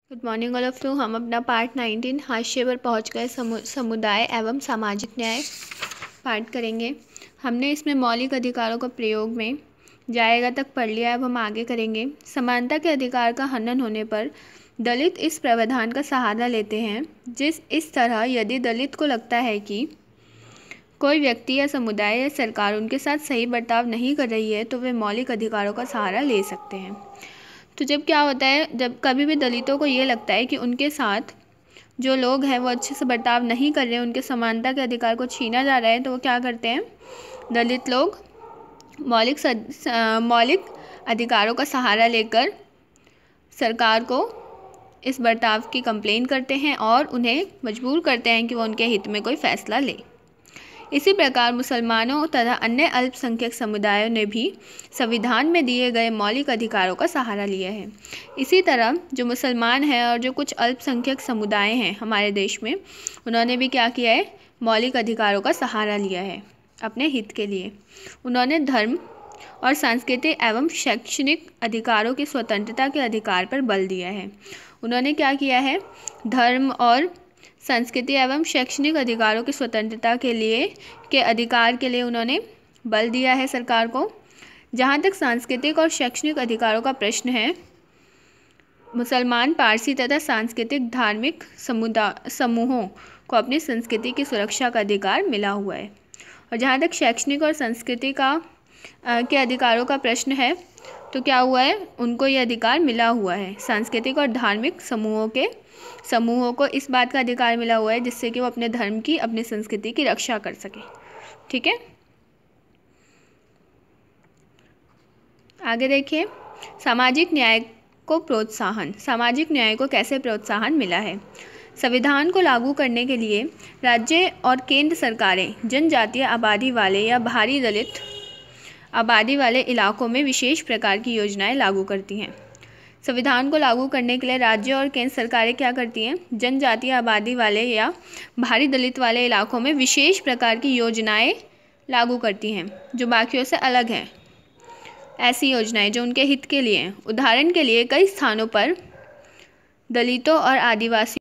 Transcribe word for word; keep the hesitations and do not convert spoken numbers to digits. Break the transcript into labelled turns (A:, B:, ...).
A: Good morning all of you. हम अपना part nineteen हाशिए पर पहुँच गए। समु, समुदाय एवं सामाजिक न्याय पाठ करेंगे। हमने इसमें मौलिक अधिकारों का प्रयोग में जाएगा तक पढ़ लिया। अब हम आगे करेंगे। समानता के अधिकार का हनन होने पर दलित इस प्रावधान का सहारा लेते हैं, जिस इस तरह यदि दलित को लगता है कि कोई व्यक्ति या समुदाय या सरकार उनके साथ सही बर्ताव नहीं कर रही है तो वे मौलिक अधिकारों का सहारा ले सकते हैं। तो जब क्या होता है, जब कभी भी दलितों को ये लगता है कि उनके साथ जो लोग हैं वो अच्छे से बर्ताव नहीं कर रहे हैं, उनके समानता के अधिकार को छीना जा रहा है, तो वो क्या करते हैं, दलित लोग मौलिक मौलिक अधिकारों का सहारा लेकर सरकार को इस बर्ताव की कंप्लेन करते हैं और उन्हें मजबूर करते हैं कि वो उनके हित में कोई फैसला ले। इसी प्रकार मुसलमानों तथा अन्य अल्पसंख्यक समुदायों ने भी संविधान में दिए गए मौलिक अधिकारों का सहारा लिया है। इसी तरह जो मुसलमान हैं और जो कुछ अल्पसंख्यक समुदाय हैं हमारे देश में, उन्होंने भी क्या किया है, मौलिक अधिकारों का सहारा लिया है अपने हित के लिए। उन्होंने धर्म और सांस्कृतिक एवं शैक्षणिक अधिकारों की स्वतंत्रता के अधिकार पर बल दिया है। उन्होंने क्या किया है, धर्म और संस्कृति एवं शैक्षणिक अधिकारों की स्वतंत्रता के लिए के अधिकार के लिए उन्होंने बल दिया है सरकार को। जहाँ तक सांस्कृतिक और शैक्षणिक अधिकारों का प्रश्न है, मुसलमान, पारसी तथा सांस्कृतिक धार्मिक समुदाय समूहों को अपनी संस्कृति की सुरक्षा का अधिकार मिला हुआ है। और जहाँ तक शैक्षणिक और संस्कृति का आ, के अधिकारों का प्रश्न है, तो क्या हुआ है, उनको ये अधिकार मिला हुआ है। सांस्कृतिक और धार्मिक समूहों के समूहों को इस बात का अधिकार मिला हुआ है जिससे कि वो अपने धर्म की, अपनी संस्कृति की रक्षा कर सके। ठीक है, आगे देखिए। सामाजिक न्याय को प्रोत्साहन। सामाजिक न्याय को कैसे प्रोत्साहन मिला है? संविधान को लागू करने के लिए राज्य और केंद्र सरकारें जनजातीय आबादी वाले या भारी दलित आबादी वाले इलाकों में विशेष प्रकार की योजनाएं लागू करती हैं। संविधान को लागू करने के लिए राज्य और केंद्र सरकारें क्या करती हैं, जनजातीय आबादी वाले या भारी दलित वाले इलाकों में विशेष प्रकार की योजनाएं लागू करती हैं जो बाकियों से अलग हैं। ऐसी योजनाएं जो उनके हित के लिए हैं। उदाहरण के लिए कई स्थानों पर दलितों और आदिवासी